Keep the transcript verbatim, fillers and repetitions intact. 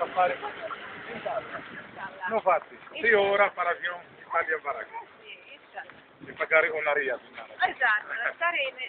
a fare non fatti sì ora para che non Italia para che di pagare una ria Esatto, stare in